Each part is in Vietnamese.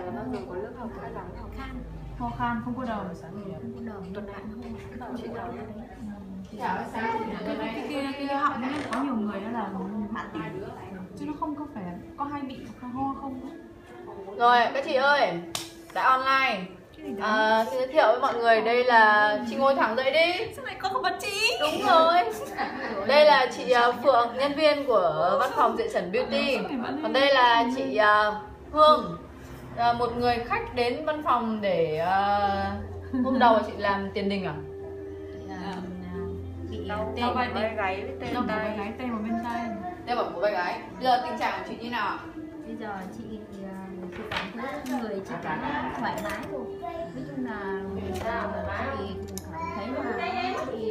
bao giờ có lớp học hay là Ho khan không có đầu. Không có đầu, tuần hạn không. chị nào Cái họng ấy, có nhiều người đó là mãn tính chứ nó không có phải có hay bị ho không. Rồi các chị ơi, đã online. Xin giới thiệu với mọi người, đây là chị ngồi thẳng dậy đi. Sao lại có một chị? Đúng rồi. Đây là chị Phượng, nhân viên của văn phòng Diện Trần Beauty. Còn đây là chị Hương, một người khách đến văn phòng để hôm đầu chị làm tiền đình à? Bị Đau vai gáy với tê, đau vai gáy, tê vào bên tay. Tê vào cổ vai gáy. Bây giờ tình trạng của chị như nào ạ? Bây giờ chị cảm thấy người chị cảm thấy thoải mái rồi. Nói chung là chị cảm thấy là chị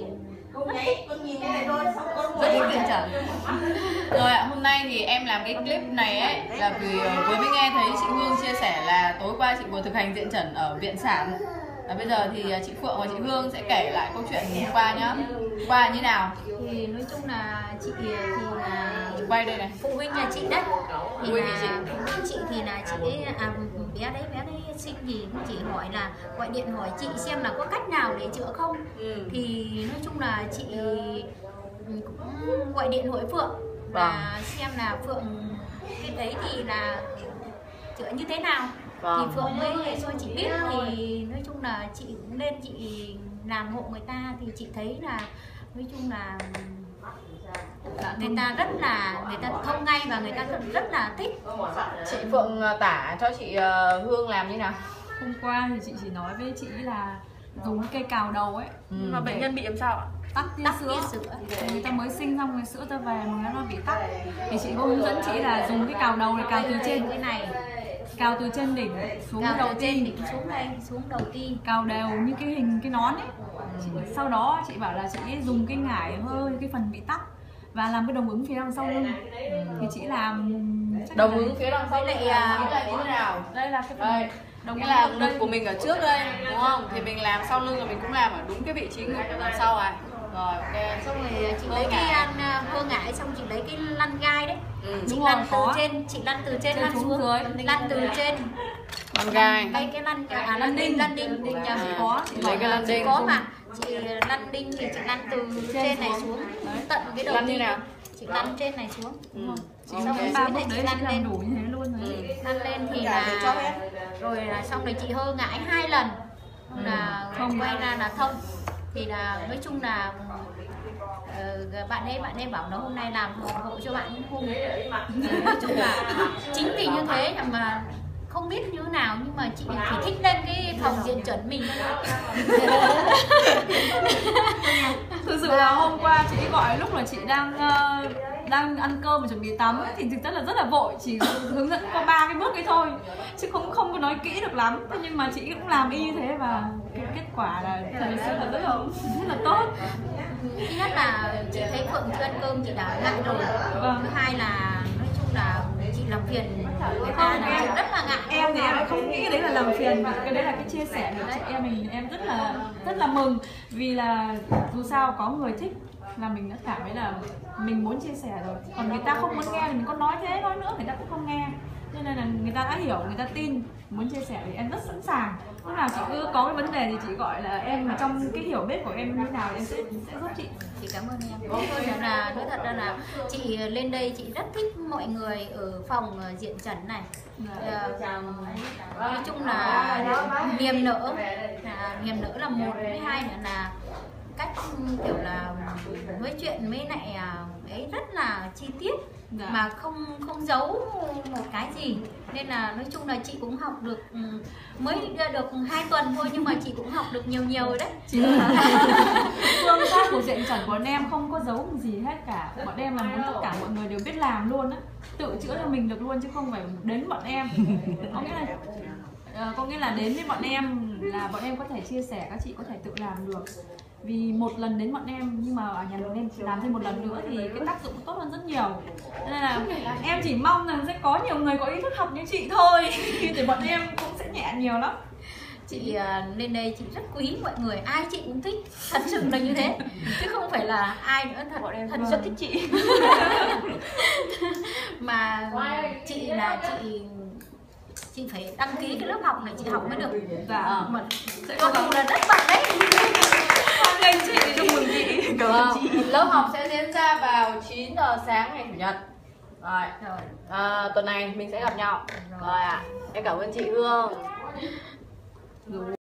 Rất thích Diện Trần. Rồi ạ, hôm nay thì em làm cái clip này ấy là vì vừa mới nghe thấy chị Hương chia sẻ là tối qua chị vừa thực hành Diện Trần ở Viện Sản. Và bây giờ thì chị Phượng và chị Hương sẽ kể lại câu chuyện hôm qua nhá. Qua như nào? Thì nói chung là chị thì là Quay đây này. phụ huynh nhà chị đấy. Thì Phụ huynh là chị. phụ huynh chị thì là chị ấy, bé đấy sinh gì chị hỏi là gọi điện hỏi chị xem là có cách nào để chữa không. Thì nói chung là chị cũng gọi điện hỏi Phượng và xem là Phượng cái đấy thì là chữa như thế nào. Thì Phượng mới cho chị biết, thì nói chung là chị cũng lên chị làm hộ người ta thì chị thấy là nói chung là người ta thông ngay và người ta rất là thích. Chị Phượng tả cho chị Hương làm như nào? Hôm qua thì chị chỉ nói với chị là dùng cái cây cào đầu ấy. Mà bệnh nhân bị làm sao ạ? Tắc tia sữa. Người ta mới sinh xong, người sữa ta về mà nó bị tắc. Thì chị có hướng dẫn chị là dùng cái cào đầu này, cào từ trên cái này, cào từ trên đỉnh xuống cào đầu từ trên ti, đỉnh xuống đây, xuống đầu ti, cào đều như cái hình cái nón ấy. Sau đó chị bảo là chị dùng cái ngải hơi cái phần bị tắc và làm cái đồng ứng phía đằng sau lưng. Thì chị làm Đồng ứng phía đằng sau lại là như thế nào? đây là cái phần Đây, đồng cái là ngực của mình ở trước đây, đúng không? Thì mình làm sau lưng là mình cũng làm ở đúng cái vị trí ngực ở đằng sau này. Rồi, ok. xong rồi chị lấy cái hơ ngải, xong chị lấy cái lăn gai đấy. Chị đúng lăn rồi, từ trên, chị lăn từ trên lăn xuống, lăn từ trên. Lăn gai. Đây cái lăn đinh nhà chị có, Lấy cái lăn đinh. có mà. Chị lăn đinh thì chị lăn từ trên này xuống tận cái đầu Lăn như ti. nào? Chị lăn trên này xuống. chị xong cái ba bước đấy chị làm đủ như thế luôn rồi. Lăn lên thì là rồi là xong rồi chị hơ ngải 2 lần là Không. quay ra là thông. Thì là nói chung là bạn ấy bảo là hôm nay làm hộ cho bạn hung. Nói chung là chính vì như thế mà không biết như thế nào nhưng mà chị chỉ thích lên cái phòng Diện Trần mình thôi. Thực sự là hôm qua chị gọi lúc là chị đang ăn cơm và chuẩn bị tắm ấy, thì thực chất là rất là vội, chỉ hướng dẫn qua 3 cái bước ấy thôi chứ không có nói kỹ được lắm. Thế nhưng mà chị cũng làm y như thế và cái kết quả là thật sự là rất là tốt. Thứ nhất là chị thấy Phượng chưa ăn cơm chị đã ngại rồi. Thứ hai là nói chung là chị làm phiền người ta là chị rất là ngại. Em thì em không nghĩ cái đấy là làm phiền, cái đấy là cái chia sẻ của chị em mình. Em rất là mừng vì là dù sao có người thích là mình đã cảm thấy là mình muốn chia sẻ rồi. Còn người ta không muốn nghe thì mình có nói thế nói nữa người ta cũng không nghe. Cho nên là người ta đã hiểu, người ta tin, muốn chia sẻ thì em rất sẵn sàng. Lúc nào chị cứ có cái vấn đề thì chị gọi là em, mà trong cái hiểu biết của em như thế nào em sẽ giúp chị. Chị cảm ơn em. Nói thật ra là chị lên đây chị rất thích mọi người ở phòng Diện Trần này. Nói chung là niềm nở là một, với hai nữa là cách kiểu là nói chuyện với lại ấy rất là chi tiết. Mà không giấu một cái gì, nên là nói chung là chị cũng học được, mới được 2 tuần thôi nhưng mà chị cũng học được nhiều rồi đấy. Phương pháp của Diện Trần của bọn em không có giấu gì hết cả. Bọn em là muốn tất cả mọi người đều biết làm luôn á, tự chữa cho mình được luôn chứ không phải đến bọn em. Có nghĩa là đến với bọn em là bọn em có thể chia sẻ, các chị có thể tự làm được. Vì một lần đến bọn em nhưng mà ở nhà bọn em làm thêm một lần nữa thì cái tác dụng tốt hơn rất nhiều. Nên là em chỉ mong rằng sẽ có nhiều người có ý thức học như chị thôi thì bọn em cũng sẽ nhẹ nhiều lắm. Chị lên đây chị rất quý mọi người, ai chị cũng thích, thật sự là như thế chứ không phải là ai nữa, thật rất thích chị. Mà chị chị phải đăng ký cái lớp học này chị học mới được. Dạ. Mà có dù là rất bận đấy. Anh chị chúc mừng chị. Cảm ơn chị. Lớp học sẽ diễn ra vào 9 giờ sáng ngày Chủ nhật. Rồi. Tuần này mình sẽ gặp nhau. Rồi ạ. Em cảm ơn chị Hương.